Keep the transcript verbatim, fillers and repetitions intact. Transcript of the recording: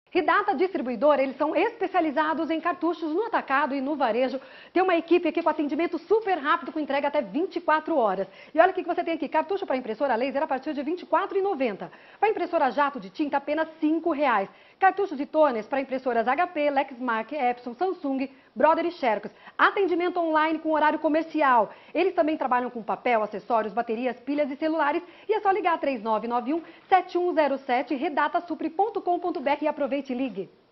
Ridata Distribuidora, eles são especializados em cartuchos no atacado e no varejo. Tem uma equipe aqui com atendimento super rápido, com entrega até vinte e quatro horas. E olha o que você tem aqui, cartucho para impressora laser a partir de vinte e quatro reais e noventa centavos. Para impressora jato de tinta, apenas cinco reais. Cartuchos de toners para impressoras H P, Lexmark, Epson, Samsung, Brother e Xerox. Atendimento online com horário comercial. Eles também trabalham com papel, acessórios, baterias, pilhas e celulares. E é só ligar três nove nove um, sete um zero sete, redatasupre ponto com ponto br e aproveite e ligue.